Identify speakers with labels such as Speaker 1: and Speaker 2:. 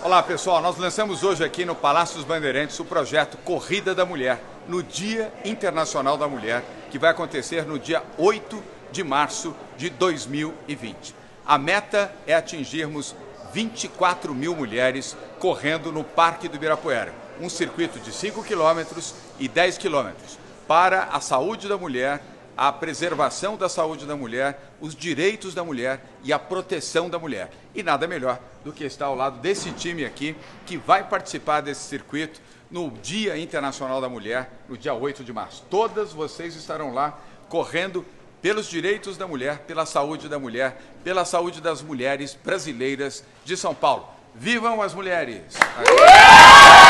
Speaker 1: Olá pessoal, nós lançamos hoje aqui no Palácio dos Bandeirantes o projeto Corrida da Mulher, no Dia Internacional da Mulher, que vai acontecer no dia 8 de março de 2020. A meta é atingirmos 24 mil mulheres correndo no Parque do Ibirapuera, um circuito de 5 quilômetros e 10 quilômetros, para a saúde da mulher, a preservação da saúde da mulher, os direitos da mulher e a proteção da mulher. E nada melhor do que estar ao lado desse time aqui, que vai participar desse circuito no Dia Internacional da Mulher, no dia 8 de março. Todas vocês estarão lá correndo pelos direitos da mulher, pela saúde da mulher, pela saúde das mulheres brasileiras de São Paulo. Vivam as mulheres!